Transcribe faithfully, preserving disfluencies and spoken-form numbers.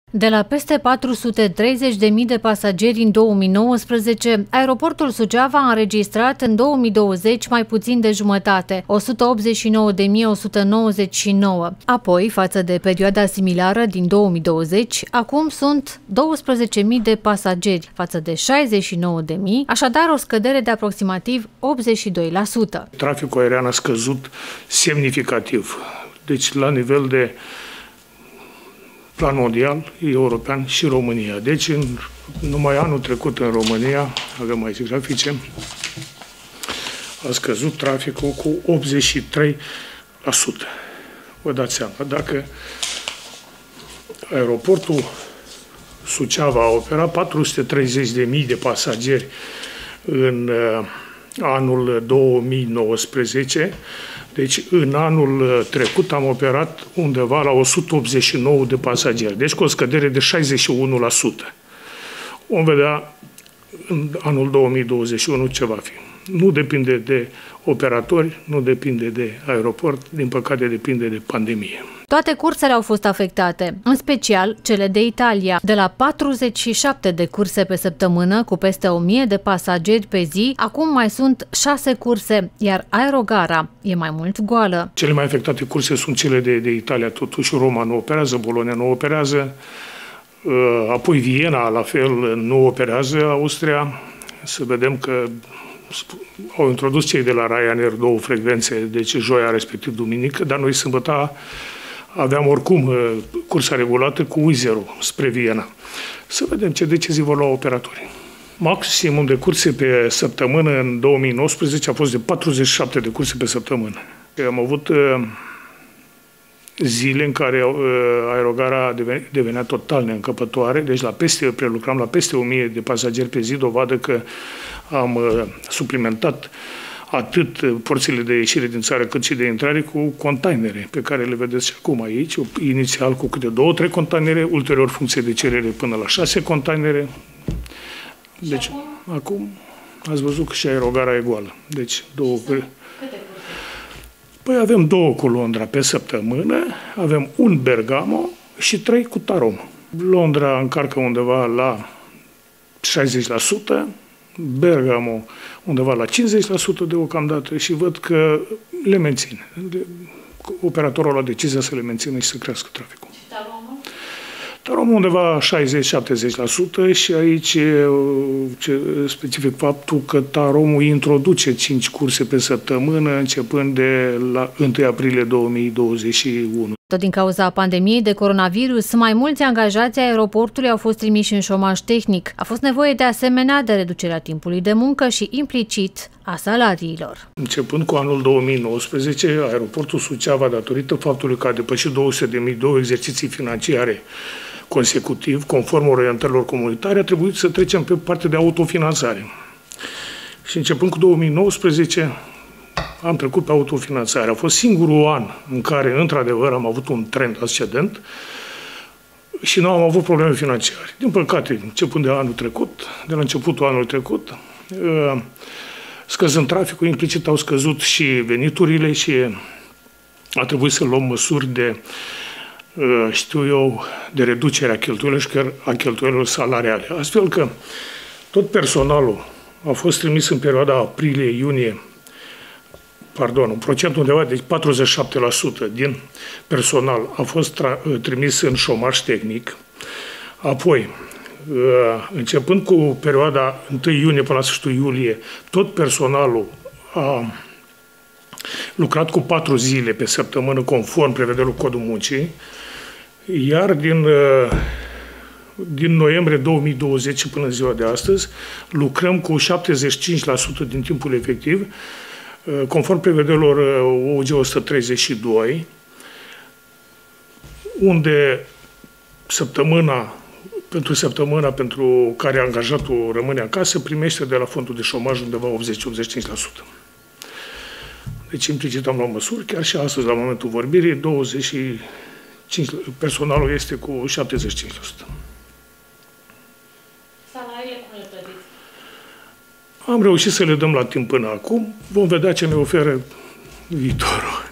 De la peste patru sute treizeci de mii de pasageri în două mii nouăsprezece, aeroportul Suceava a înregistrat în două mii douăzeci mai puțin de jumătate, o sută optzeci și nouă de mii o sută nouăzeci și nouă. Apoi, față de perioada similară din două mii douăzeci, acum sunt douăsprezece mii de pasageri față de șaizeci și nouă de mii, așadar o scădere de aproximativ optzeci și doi la sută. Traficul aerian a scăzut semnificativ, deci la nivel de plan mondial, european și România. Deci, în, numai anul trecut în România, avem aici grafice, a scăzut traficul cu optzeci și trei la sută. Vă dați seama, dacă aeroportul Suceava a operat patru sute treizeci de mii de pasageri în uh, anul două mii nouăsprezece, deci în anul trecut am operat undeva la o sută optzeci și nouă de pasageri, deci cu o scădere de șaizeci și unu la sută. Vom vedea în anul două mii douăzeci și unu ce va fi. Nu depinde de operatori, nu depinde de aeroport, din păcate depinde de pandemie. Toate cursele au fost afectate, în special cele de Italia. De la patruzeci și șapte de curse pe săptămână, cu peste o mie de pasageri pe zi, acum mai sunt șase curse, iar aerogara e mai mult goală. Cele mai afectate curse sunt cele de, de Italia, totuși Roma nu operează, Bologna nu operează, apoi Viena la fel nu operează, Austria. Să vedem că au introdus cei de la Ryanair două frecvențe, deci joia respectiv duminică, dar noi sâmbătă aveam oricum cursa regulată cu U zero spre Viena. Să vedem ce decizii vor lua operatorii. Maximum de curse pe săptămână în două mii nouăsprezece a fost de patruzeci și șapte de curse pe săptămână. Am avut zile în care aerogara devenea total neîncăpătoare, deci la peste, prelucram la peste o mie de pasageri pe zi, dovadă că am suplimentat atât porțile de ieșire din țară cât și de intrare cu containere, pe care le vedeți și acum aici, inițial cu câte două, trei containere, ulterior funcție de cerere până la șase containere. Deci, acum? acum ați văzut că și aerogara e goală. Deci, două... Câte Păi avem două cu Londra pe săptămână, avem un Bergamo și trei cu Tarom. Londra încarcă undeva la șaizeci la sută, Bergamo undeva la cincizeci la sută deocamdată și văd că le menține. Operatorul a luat decizia să le mențină și să crească traficul. Și Taromul? Taromul undeva șaizeci la șaptezeci la sută și aici ce specific faptul că Taromul introduce cinci curse pe săptămână începând de la întâi aprilie două mii douăzeci și unu. Tot din cauza pandemiei de coronavirus, mai mulți angajați ai aeroportului au fost trimiși în șomaj tehnic. A fost nevoie de asemenea de reducerea timpului de muncă și implicit a salariilor. Începând cu anul două mii nouăsprezece, aeroportul Suceava, datorită faptului că a depășit două sute de mii, două exerciții financiare consecutiv, conform orientărilor comunitare, a trebuit să trecem pe partea de autofinanțare. Și începând cu două mii nouăsprezece, am trecut pe autofinanțare. A fost singurul an în care, într-adevăr, am avut un trend ascendent și nu am avut probleme financiare. Din păcate, începând de anul trecut, de la începutul anului trecut, scăzând traficul, implicit au scăzut și veniturile și a trebuit să luăm măsuri de, știu eu, de reducere a cheltuielor și a cheltuielor salariale. Astfel că tot personalul a fost trimis în perioada aprilie-iunie, pardon, un procent undeva de patruzeci și șapte la sută din personal a fost trimis în șomaj tehnic. Apoi, începând cu perioada întâi iunie până la sfârșitul iulie, tot personalul a lucrat cu patru zile pe săptămână conform prevederilor Codul Muncii, iar din, din noiembrie două mii douăzeci până în ziua de astăzi lucrăm cu șaptezeci și cinci la sută din timpul efectiv, conform prevederilor O G o sută treizeci și doi, unde săptămâna, pentru săptămâna pentru care angajatul rămâne acasă, primește de la fondul de șomaj undeva optzeci la optzeci și cinci la sută. Deci implicit am luat măsuri, chiar și astăzi, la momentul vorbirii, douăzeci și cinci, personalul este cu șaptezeci și cinci la sută. Salariile cum le plătiți? Am reușit să le dăm la timp până acum. Vom vedea ce ne oferă viitorul.